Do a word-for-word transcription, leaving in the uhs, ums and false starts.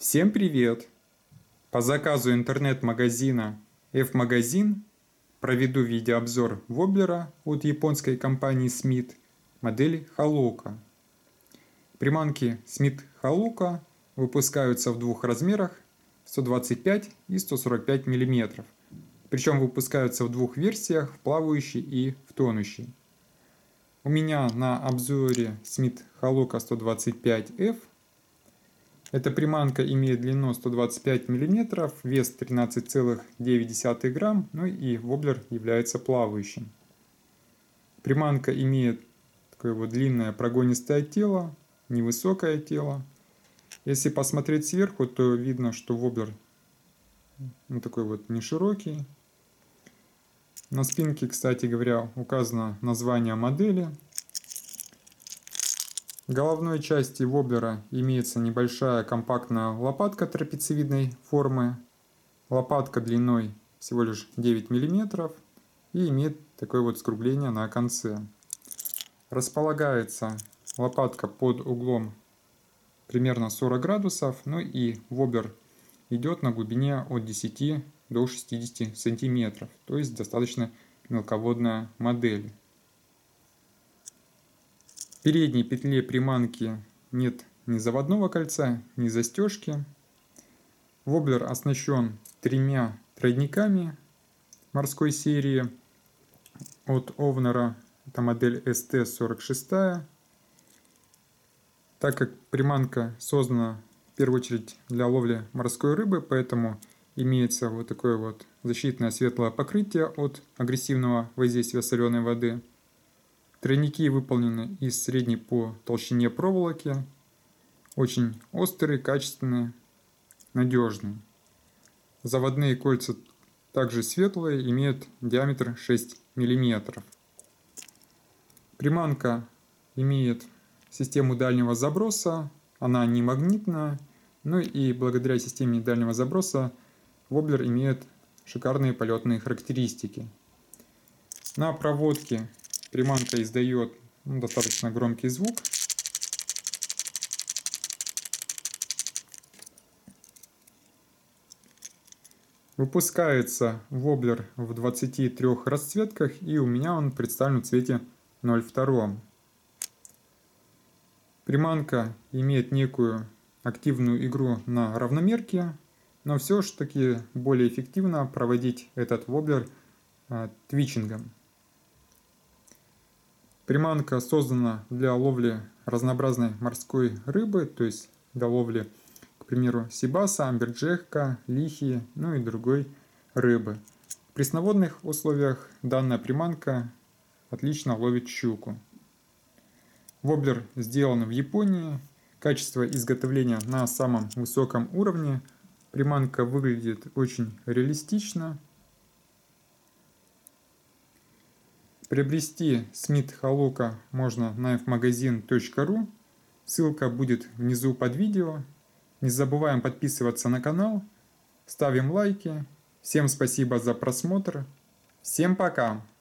Всем привет! По заказу интернет-магазина F-магазин проведу видеообзор воблера от японской компании Smith модели Haluka. Приманки Smith Haluka выпускаются в двух размерах сто двадцать пять и сто сорок пять миллиметров. Причем выпускаются в двух версиях, в плавающей и в тонущей. У меня на обзоре Smith Haluka сто двадцать пять эф. Эта приманка имеет длину сто двадцать пять миллиметров, вес тринадцать целых девять десятых грамм, ну и воблер является плавающим. Приманка имеет такое вот длинное прогонистое тело, невысокое тело. Если посмотреть сверху, то видно, что воблер ну, такой вот не широкий. На спинке, кстати говоря, указано название модели. В головной части воблера имеется небольшая компактная лопатка трапециевидной формы. Лопатка длиной всего лишь девять миллиметров и имеет такое вот скругление на конце. Располагается лопатка под углом примерно сорок градусов, ну и воблер идет на глубине от десяти до шестидесяти сантиметров, то есть достаточно мелководная модель. В передней петле приманки нет ни заводного кольца, ни застежки. Воблер оснащен тремя тройниками морской серии от Овнера. Это модель эс тэ сорок шесть. Так как приманка создана в первую очередь для ловли морской рыбы, поэтому имеется вот такое вот защитное светлое покрытие от агрессивного воздействия соленой воды. Тройники выполнены из средней по толщине проволоки. Очень острые, качественные, надежные. Заводные кольца также светлые, имеют диаметр шесть миллиметров. Приманка имеет систему дальнего заброса. Она не магнитная. Ну и благодаря системе дальнего заброса воблер имеет шикарные полетные характеристики. На проводке приманка издает ну, достаточно громкий звук. Выпускается воблер в двадцати трёх расцветках, и у меня он представлен в цвете ноль два. Приманка имеет некую активную игру на равномерке, но все же таки более эффективно проводить этот воблер а, твичингом. Приманка создана для ловли разнообразной морской рыбы, то есть для ловли, к примеру, сибаса, амберджека, лихи, ну и другой рыбы. В пресноводных условиях данная приманка отлично ловит щуку. Воблер сделан в Японии, качество изготовления на самом высоком уровне. Приманка выглядит очень реалистично. Приобрести Smith Haluka можно на эф магазин точка ру. Ссылка будет внизу под видео. Не забываем подписываться на канал. Ставим лайки. Всем спасибо за просмотр. Всем пока!